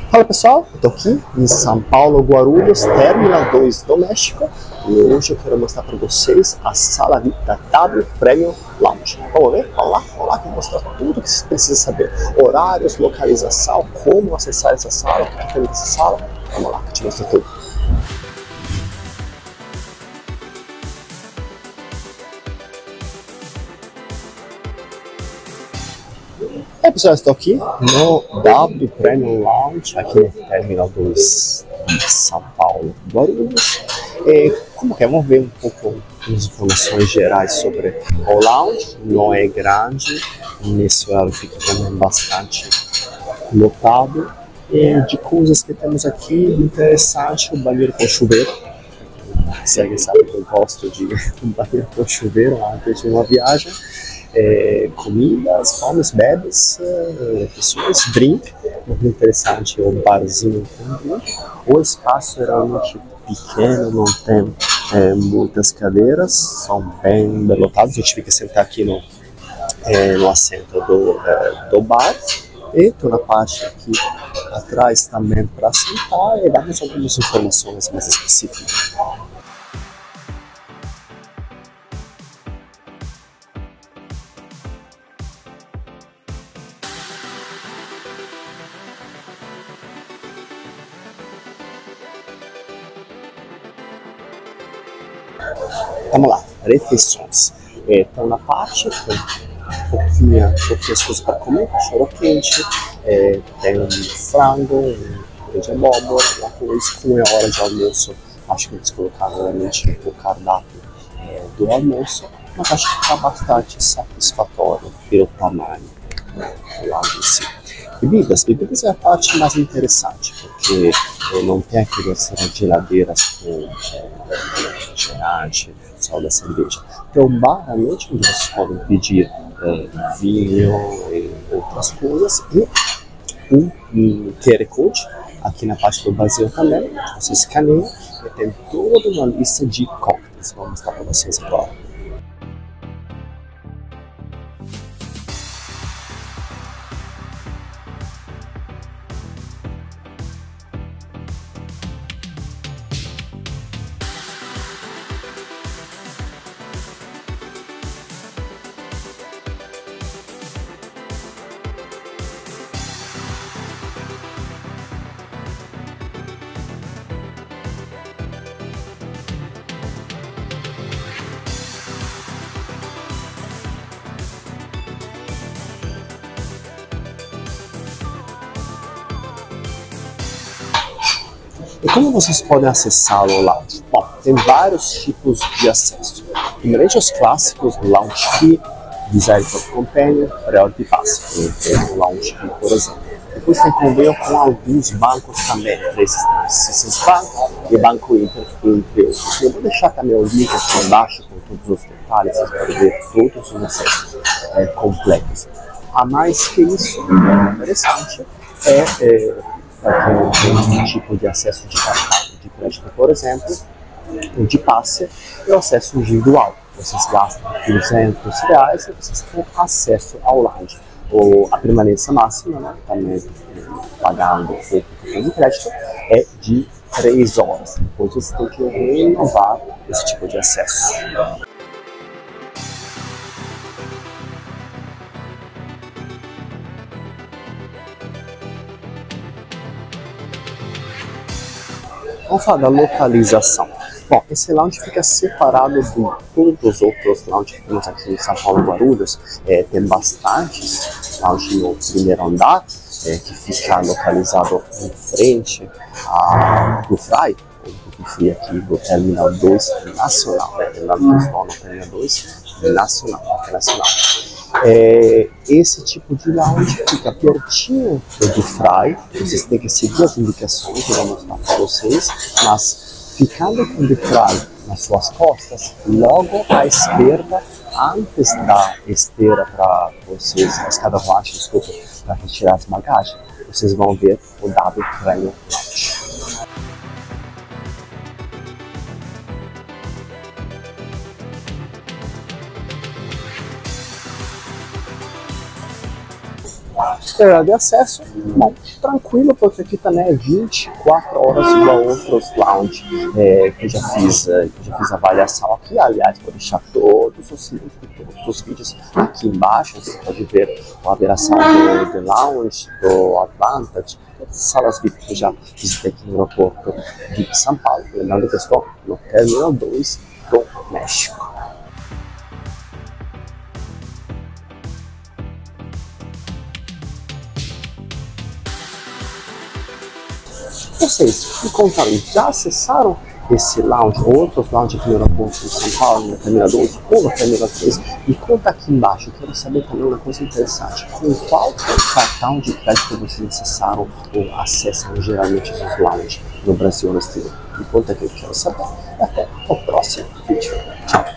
Fala pessoal, eu tô aqui em São Paulo, Guarulhos, Terminal 2 do México, e hoje eu quero mostrar para vocês a sala VIP da W Premium Lounge. Vamos ver? Vamos lá que eu vou mostrar tudo que você precisa saber: horários, localização, como acessar essa sala, o que tem nessa sala. Vamos lá que eu te mostro tudo. Pessoal, estou aqui no W Premium Lounge, aqui no Terminal 2 de São Paulo, Guarulhos. Como que é? Vamos ver um pouco as informações gerais sobre o lounge. Não é grande, nesse horário fica também bastante lotado. De coisas que temos aqui, interessante, o banheiro com chuveiro. Você sabe que eu gosto de um banheiro com chuveiro antes de uma viagem. Comidas, comes, bebes, pessoas, drink, muito interessante o barzinho com drink. O espaço é realmente pequeno, não tem muitas cadeiras, são bem lotados. A gente fica sentado aqui no assento do bar, e estou na parte aqui atrás também para sentar e darmos algumas informações mais específicas. Vamos lá, refeições. Então na parte tem pouquinhas coisas para comer, cachorro quente, tem um frango, um de abóbora, arroz, como é hora de almoço. Acho que eles colocaram realmente o cardápio do almoço, mas acho que está bastante satisfatório pelo tamanho lá em si. Bebidas é a parte mais interessante, porque não tem aquelas geladeiras com refrigerante, só da cerveja. Tem um bar à noite onde vocês podem pedir vinho e outras coisas, e um QR Code aqui na parte do Brasil também, você escaneia e tem toda uma lista de cocktails. Vou mostrar para vocês agora. E como vocês podem acessar o lounge? Bom, tem vários tipos de acesso. Primeiramente os clássicos, Lounge Key, Desire for Companion, Priority Pass, o Lounge Key, por exemplo. Depois tem convênio com alguns bancos também, esses Citizens Bank e Banco Inter, entre outros. Eu vou deixar também o link aqui embaixo com todos os detalhes, vocês podem ver todos os acessos completos. A mais que isso, interessante, para quem tem um tipo de acesso de cartão de crédito, por exemplo, ou de passe, é o acesso individual. Vocês gastam R$200 e vocês têm acesso ao lounge. A permanência máxima, né, também pagando o cartão de crédito, é de 3 horas. Depois você tem que renovar esse tipo de acesso. Vamos falar da localização. Bom, esse lounge fica separado de todos os outros lounges que temos aqui em São Paulo, Guarulhos. Tem bastantes lounges no primeiro andar, que fica localizado em frente do Fry, que fica aqui do Terminal 2 Nacional, Terminal 2 Nacional, esse tipo de lounge fica pertinho do Fry. Vocês têm que seguir as indicações que eu vou mostrar para vocês, mas ficando com o Fry nas suas costas, logo à esquerda, antes da esteira para vocês, a escada baixa, desculpa, para retirar as bagagens, vocês vão ver o W Premium Lounge. de acesso, bom, tranquilo, porque aqui também é 24 horas igual a outros lounge que eu já fiz avaliação aqui. Aliás, vou deixar todos os links de todos os vídeos aqui embaixo. Você pode ver a avaliação do lounge, do Advantage, todas as salas VIP que eu já visitei aqui no aeroporto de São Paulo. Lembrando que eu estou no Terminal 2 do México. Vocês me contaram, já acessaram esse lounge, outros lounge aqui no aeroporto de São Paulo, na Terminal 2 ou na Terminal 3? Me conta aqui embaixo, eu quero saber também uma coisa interessante. Com qual cartão de crédito vocês acessaram ou acessam geralmente esses lounge no Brasil ou no exterior? Me conta aqui, eu quero saber. Até o próximo vídeo. Tchau!